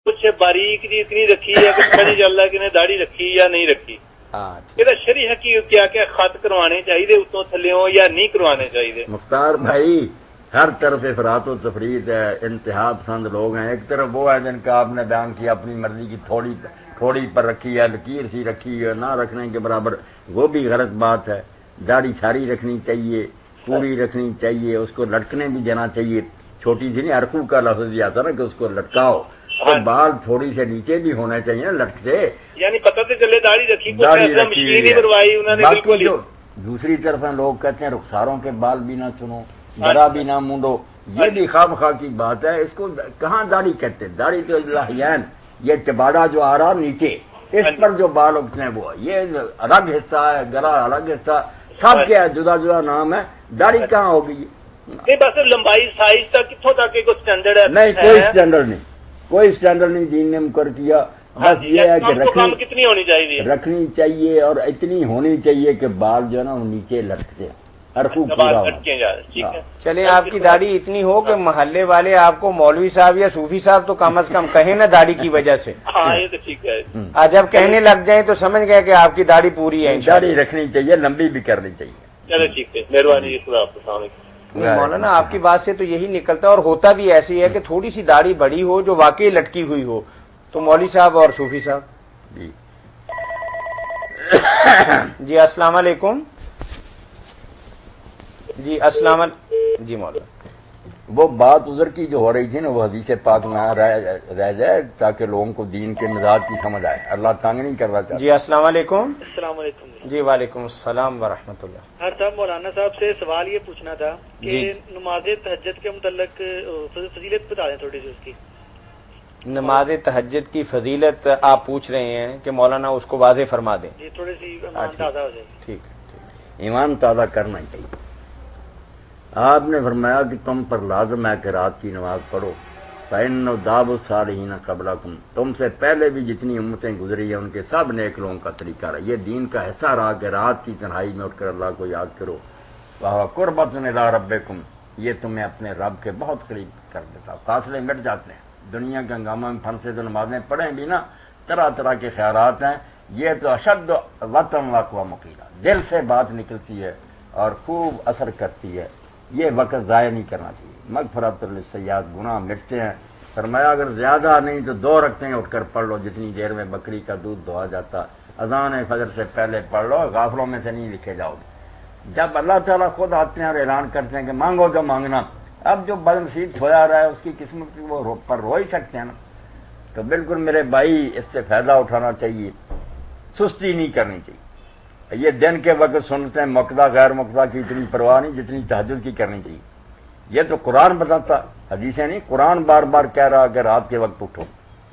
کچھ باریک جی اتنی رکھی ہے کہ پتہ نہیں چل رہا کہ داڑھی رکھی یا نہیں رکھی. یہ شرعی حقیقت کیا کیا خط کروانے چاہیے اتوں تھلوں یا نہیں کروانے چاہیے؟ مختار بھائی ہر طرف افراط و تفریط ہے، انتہا پسند لوگ ہیں. ایک طرف وہ ہے جن کا آپ نے بیان کیا اپنی مرضی کی تھوڑی پر رکھی ہے، لکیر سی رکھی ہے، نہ رکھنے کے برابر، وہ بھی غلط بات ہے. داڑھی چھاری رکھنی چاہیے، پوری رکھنی چاہیے، اس کو لٹکنے بھی دینا چاہیے. چھوٹی سی نہیں، ارقو کا لفظ بھی آتا نا کہ اس کو لٹکاؤ، تو بال تھوڑی سے نیچے بھی ہونے چاہیے نا لٹکتے، یعنی پتہ تو چلے داڑھی رکھی رکھی بنوائی انہوں نے. باقی جو دوسری طرف لوگ کہتے ہیں رخساروں کے بال بھی نہ چنو، گرا بھی نہ مونڈو، یہ بھی خواب خواہ کی بات ہے. اس کو کہاں داڑھی کہتے ہیں؟ داڑھی تو لحیین، یہ چباڑا جو آ رہا نیچے اس پر جو بال اگتے ہیں وہ یہ الگ حصہ ہے، گلا الگ حصہ، سب کے جدا جدا نام ہے. داڑھی کہاں ہوگی؟ نہیں بس لمبائی سائز تک کتوں تک کوئی سٹینڈرڈ ہے؟ نہیں، کوئی سٹینڈرڈ نہیں، کوئی سٹینڈرڈ نہیں دین نے مقرر کیا. بس یہ ہے کہ کتنی ہونی چاہیے، رکھنی چاہیے اور اتنی ہونی چاہیے کہ بال جو ہے نا وہ نیچے لٹکتے ہیں، ارخو پورا ہو. چلے آپ کی داڑھی اتنی ہو کہ محلے والے آپ کو مولوی صاحب یا صوفی صاحب تو کم از کم کہیں نا داڑھی کی وجہ سے. ہاں یہ تو ٹھیک ہے. جب کہنے لگ جائیں تو سمجھ گئے کہ آپ کی داڑھی پوری ہے. داڑھی رکھنی چاہیے، لمبی بھی کرنی چاہیے. چلو ٹھیک ہے، مہربانی. خدا حافظ. السلام علیکم. مولانا آپ کی بات سے تو یہی نکلتا ہے، اور ہوتا بھی ایسی ہے کہ تھوڑی سی داڑھی بڑی ہو جو واقعی لٹکی ہوئی ہو تو مولوی صاحب اور صوفی صاحب. جی السلام علیکم. جی السلام علیکم. جی مولانا وہ بات ادھر کی جو ہو رہی تھی نا وہ حدیث پاک میں رہ جائے تاکہ لوگوں کو دین کے مزاج کی سمجھ آئے. اللہ تنگ نہیں کر رہا تھا. جی السلام علیکم. السلام علیکم. جی وعلیکم السلام ورحمۃ اللہ. ہر صاحب مولانا صاحب سے سوال یہ پوچھنا تھا کہ نماز تہجد کے متعلق فضیلت بتا دیں تھوڑی سی اس کی. نماز تہجد کی فضیلت آپ پوچھ رہے ہیں کہ مولانا اس کو واضح فرما دیں. جی تھوڑی سی ایمان تازہ ہو جائے. ٹھیک ہے. ایمان تازہ کرنا چاہیے. آپ نے فرمایا کہ تم پر لازم ہے کہ رات کی نماز پڑھو. فَإِنَّ دَابُ الصَّالِحِينَ قَبْلَكُمْ، تم سے پہلے بھی جتنی امتیں گزری ہیں ان کے سب نیک لوگوں کا طریقہ رہا. یہ دین کا حصہ رہا کہ رات کی تنہائی میں اٹھ کر اللہ کو یاد کرو. قُرْبَةٌ إِلَىٰ رَبِّكُمْ، یہ تمہیں اپنے رب کے بہت قریب کر دیتا. فاصلے مٹ جاتے ہیں. دنیا کے ہنگامہ میں پھنسے تو نمازیں پڑھیں بھی نا، طرح طرح کے خیالات ہیں. یہ تو اشد وطن واقعہ مقیلہ، دل سے بات نکلتی ہے اور خوب اثر کرتی ہے. یہ وقت ضائع نہیں کرنا چاہیے. مغفرۃ للسیئات، گناہ مٹتے ہیں. فرمایا اگر زیادہ نہیں تو 2 رکعتیں اٹھ کر پڑھ لو جتنی دیر میں بکری کا دودھ دھوا جاتا. اذان فجر سے پہلے پڑھ لو، غافلوں میں سے نہیں لکھے جاؤ گے. جب اللہ تعالیٰ خود آتے ہیں اور اعلان کرتے ہیں کہ مانگو تو مانگنا، اب جو بد نصیب سویا رہا ہے اس کی قسمت وہ پر رو ہی سکتے ہیں نا. تو بالکل میرے بھائی اس سے فائدہ اٹھانا چاہیے، سستی نہیں کرنی چاہیے. یہ دن کے وقت سنتے ہیں مقدہ غیر مقدہ کی اتنی پرواہ نہیں جتنی تہجد کی کرنی چاہیے. یہ تو قرآن بتاتا، حدیثیں نہیں. قرآن بار بار کہہ رہا کہ رات کے وقت اٹھو.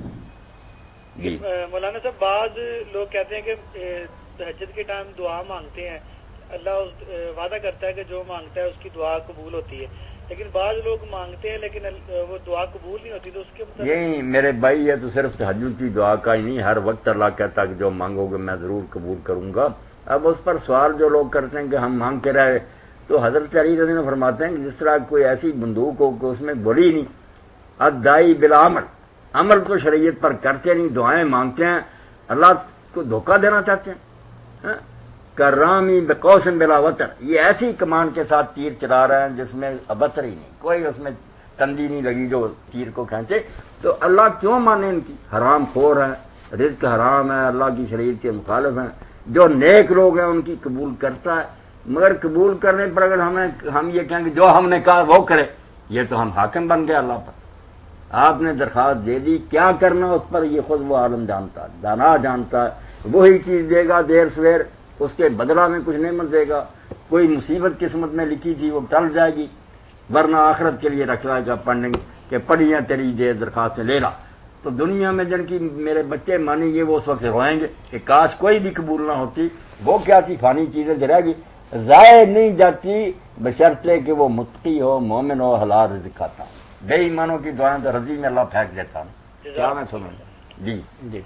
جی مولانا صاحب بعض لوگ کہتے ہیں کہ تہجد کے ٹائم دعا مانگتے ہیں، اللہ وعدہ کرتا ہے کہ جو مانگتا ہے اس کی دعا قبول ہوتی ہے، لیکن بعض لوگ مانگتے ہیں لیکن وہ دعا قبول نہیں ہوتی. تو اس کے مطلب یہی میرے بھائی یہ تو صرف تہجد کی دعا کا ہی نہیں، ہر وقت اللہ کہتا کہ جو مانگو گے میں ضرور قبول کروں گا. اب اس پر سوال جو لوگ کرتے ہیں کہ ہم مانگ کے رہے، تو حضرت علی رضی اللہ عنہ فرماتے ہیں کہ جس طرح کوئی ایسی بندوق ہو کہ اس میں گولی نہیں. ادائی بالعمل، عمل تو شریعت پر کرتے نہیں، دعائیں مانگتے ہیں، اللہ کو دھوکہ دینا چاہتے ہیں. کرامی بقوس بلا وتر، یہ ایسی کمان کے ساتھ تیر چلا رہے ہیں جس میں ابتر ہی نہیں، کوئی اس میں تندی نہیں لگی جو تیر کو کھینچے. تو اللہ کیوں مانے ان کی؟ حرام خور ہیں، رزق حرام ہے، اللہ کی شریعت کے مخالف ہیں. جو نیک لوگ ہیں ان کی قبول کرتا ہے، مگر قبول کرنے پر اگر ہم یہ کہیں کہ جو ہم نے کہا وہ کرے، یہ تو ہم حاکم بن گئے اللہ پر. آپ نے درخواست دے دی، کیا کرنا اس پر یہ خود وہ عالم جانتا ہے، دانا جانتا ہے. وہی چیز دے گا دیر سویر، اس کے بدلہ میں کچھ نعمت دے گا. کوئی مصیبت قسمت میں لکھی تھی وہ ٹل جائے گی، ورنہ آخرت کے لیے رکھ لائے گا پڑھنے کہ پڑھی ہیں تیری دیر درخواستیں لے لا. تو دنیا میں جن کی میرے بچے مانیں گے وہ اس وقت روئیں گے کہ کاش کوئی بھی قبول نہ ہوتی. وہ کیا سی فانی چیزیں جو رہ گی ضائع نہیں جاتی، بشرطے کہ وہ متقی ہو، مومن ہو، حلال رزق کھاتا. بے ایمانوں کی دعائیں تو رضی میں اللہ پھینک دیتا ہوں. کیا میں سنوں؟ جی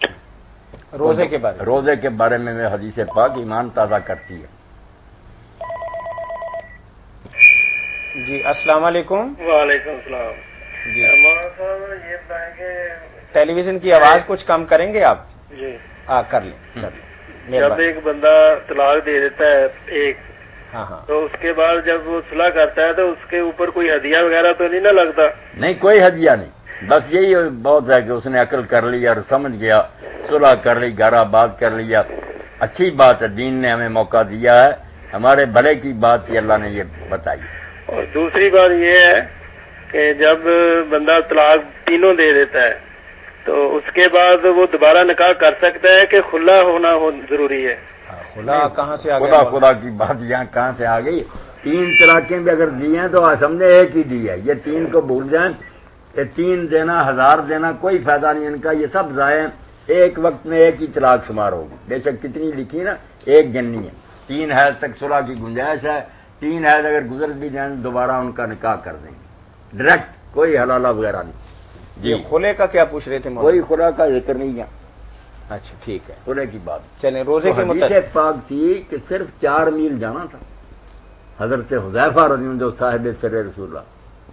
روزے کے بارے میں حدیث پاک ایمان تازہ کرتی ہے. جی السلام علیکم. وعلیکم السلام. جی مولانا صاحب یہ بتائیں کہ ٹیلی ویژن کی آواز کچھ کم کریں گے آپ؟ جی کر لیں جب ایک بندہ طلاق دے دیتا ہے ایک، ہاں تو اس کے بعد جب وہ صلح کرتا ہے تو اس کے اوپر کوئی ہدیہ وغیرہ تو نہیں نہ لگتا؟ نہیں، کوئی ہدیہ نہیں، بس یہی بہت ہے کہ اس نے عقل کر لی اور سمجھ گیا، صلح کر لی، گھر آباد کر لیا، اچھی بات ہے، دین نے ہمیں موقع دیا ہے، ہمارے بھلے کی بات یہ اللہ نے یہ بتائی۔ اور دوسری بات یہ ہے کہ جب بندہ طلاق تینوں دے دیتا ہے تو اس کے بعد وہ دوبارہ نکاح کر سکتا ہے کہ خلا ہونا ضروری ہے؟ خلا کہاں سے آ گیا؟ خدا کی بات یہاں کہاں سے آ گئی؟ 3 طلاقیں بھی اگر دی ہیں تو سمجھے ایک ہی دی ہے، یہ 3 کو بھول جائیں کہ 3 دینا 1000 دینا کوئی فائدہ نہیں ان کا، یہ سب ضائع ہیں، ایک وقت میں ایک ہی طلاق شمار ہوگی، بے شک کتنی لکھی نا، ایک گننی ہے، 3 حیض تک صلح کی گنجائش ہے، 3 حیض اگر گزر بھی جائیں دوبارہ ان کا نکاح کر دیں گے ڈائریکٹ، کوئی حلالہ وغیرہ نہیں۔ جی خلے کا کیا پوچھ رہے تھے؟ کوئی خلا کا ذکر نہیں ہے، اچھا ٹھیک ہے، خلے کی بات۔ چلیں روزے کے حدیث پاک تھی کہ صرف 4 میل جانا تھا، حضرت حذیفہ رضی اللہ عنہ جو صاحب سر رسول اللہ،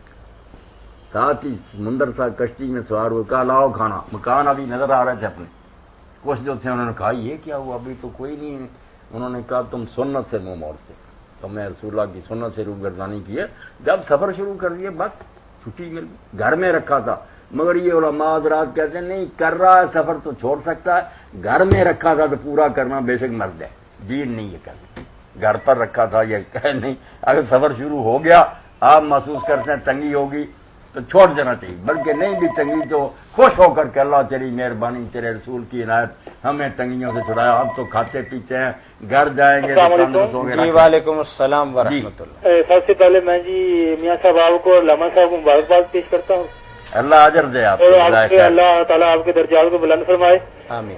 ساتھ ہی سمندر تھا، کشتی میں سوار ہوئے، کہا لاؤ کھانا، مکان ابھی نظر آ رہے تھے اپنے، کچھ جو تھے انہوں نے کہا یہ کیا ہوا، ابھی تو کوئی نہیں ہے، انہوں نے کہا تم سنت سے منہ موڑتے، تمہیں رسول اللہ کی سنت سے روگردانی کی ہے، جب سفر شروع کر دیے بس چھٹی مل گئی، گھر میں رکھا تھا، مگر یہ علماء حضرات کہتے ہیں نہیں کر رہا ہے سفر تو چھوڑ سکتا ہے، گھر میں رکھا تھا تو پورا کرنا بے شک مرد ہے، دین نہیں یہ کرنا، گھر پر رکھا تھا یہ کہ نہیں، اگر سفر شروع ہو گیا آپ محسوس کرتے ہیں تنگی ہوگی تو چھوڑ دینا چاہیے، بلکہ نہیں بھی تنگی تو خوش ہو کر کہ اللہ تیری مہربانی، تیرے رسول کی عنایت، ہمیں تنگیوں سے چھڑایا، اب تو کھاتے پیتے ہیں، گھر جائیں گے تو تندرست ہوں گے۔ جی وعلیکم السلام ورحمۃ اللہ۔ سب سے پہلے میں جی میاں صاحب آپ کو اور علامہ صاحب کو مبارکباد پیش کرتا ہوں، اللہ اجر دے آپ اور کو، اللہ تعالیٰ آپ کے درجات کو بلند فرمائے۔ آمین۔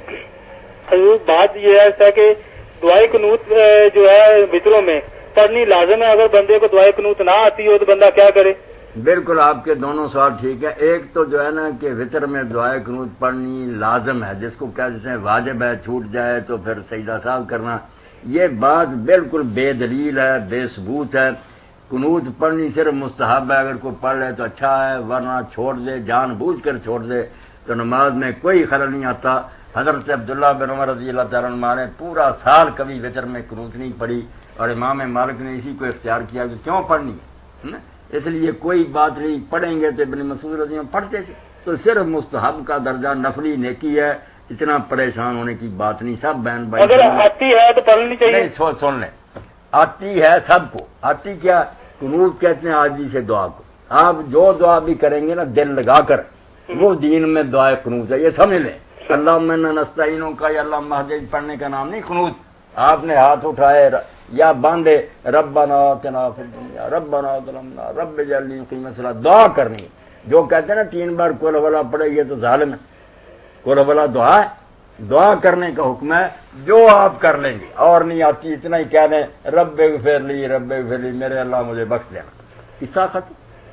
حضور بات یہ ہے کہ دعائے قنوت جو ہے وطروں میں پڑھنی لازم ہے، اگر بندے کو دعائے قنوت نہ آتی ہو تو بندہ کیا کرے؟ بالکل آپ کے دونوں سوال ٹھیک ہے، ایک تو جو ہے نا کہ وطر میں دعائے قنوت پڑھنی لازم ہے، جس کو کہہ دیتے ہیں واجب ہے، چھوٹ جائے تو پھر سجدہ صاحب کرنا، یہ بات بالکل بے دلیل ہے، بے ثبوت ہے، قنوت پڑھنی صرف مستحب ہے، اگر کوئی پڑھ لے تو اچھا ہے، ورنہ چھوڑ دے، جان بوجھ کر چھوڑ دے تو نماز میں کوئی خلل نہیں آتا۔ حضرت عبداللہ بن عمر رضی اللہ تعالیٰ عنہ نے پورا سال کبھی وطر میں قنوت نہیں پڑھی، اور امام مالک نے اسی کو اختیار کیا کہ کیوں پڑھنی ہے، اس لیے کوئی بات نہیں، پڑھیں گے تو ابن مسعود رضی اللہ عنہ پڑھتے تھے، تو صرف مستحب کا درجہ نفلی نیکی ہے، اتنا پریشان ہونے کی بات نہیں، سب بہن بھائی اگر آتی ہے تو پڑھنی چاہیے۔ نہیں سن لیں، آتی ہے سب کو، آتی کیا قنوت کہتے ہیں عاجزی سے دعا کو، آپ جو دعا بھی کریں گے نا دل لگا کر، وہ دین میں دعائے قنوت ہے، یہ سمجھ لیں۔ اللہم انا نستعینک کا یا اللہ مہدی پڑھنے کا نام نہیں قنوت، آپ نے ہاتھ اٹھائے یا باندھے ربنا آتنا فی الدنیا ربنا ظلمنا رب اجعلنی مقیم الصلاۃ، دعا کرنی، جو کہتے ہیں نا 3 بار قل ولا پڑھے یہ تو ظالم ہے، قل ولا دعا ہے، دعا کرنے کا حکم ہے، جو آپ کر لیں گے، اور نہیں آتی اتنا ہی کہہ دیں رب اغفر لی میرے اللہ مجھے بخش دینا، قصہ ختم۔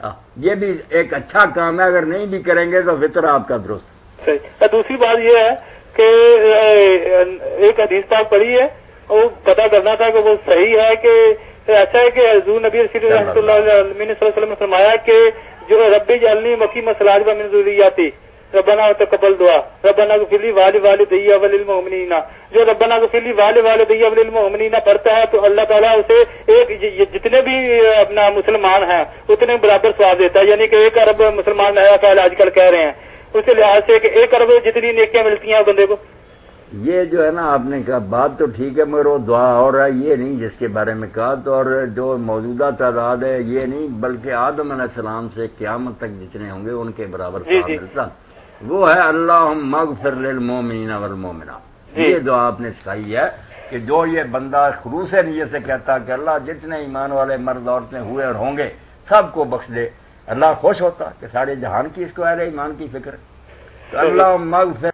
یہ بھی ایک اچھا کام ہے، اگر نہیں بھی کریں گے تو وطر آپ کا درست۔ دوسری بات یہ ہے کہ ایک حدیث پاک پڑھی ہے، وہ پتا کرنا تھا کہ وہ صحیح ہے کہ ایسا ہے کہ حضور نبی رسول رحمۃ اللہ علیہ وسلم نے فرمایا کہ جو رب اجعلنی مقیم الصلاۃ من ذریتی ربنا تقبل دعا ربنا اغفر لی ولوالدی وللمؤمنین، جو ربنا اغفر لی ولوالدی وللمؤمنین پڑھتا ہے تو اللہ تعالیٰ اسے ایک جتنے بھی اپنا مسلمان ہیں اتنے برابر ثواب دیتا ہے، یعنی کہ 1 ارب مسلمان نیا خیال آج کل کہہ رہے ہیں، اس لحاظ سے کہ 1 ارب جتنی نیکیاں ملتی ہیں بندے کو۔ یہ جو ہے نا آپ نے کہا بات تو ٹھیک ہے، مگر وہ دعا اور ہے، یہ نہیں جس کے بارے میں کہا تو، اور جو موجودہ تعداد ہے یہ نہیں، بلکہ آدم علیہ السلام سے قیامت تک جتنے ہوں گے ان کے برابر ثواب ملتا، وہ ہے اللہم اغفر للمؤمنین والمؤمنات، یہ دعا آپ نے سکھائی ہے کہ جو یہ بندہ خلوص نیت سے کہتا کہ اللہ جتنے ایمان والے مرد عورتیں ہوئے اور ہوں گے سب کو بخش دے، اللہ خوش ہوتا کہ سارے جہان کی اس کو اہل ایمان کی فکر، تو اللہم اغفر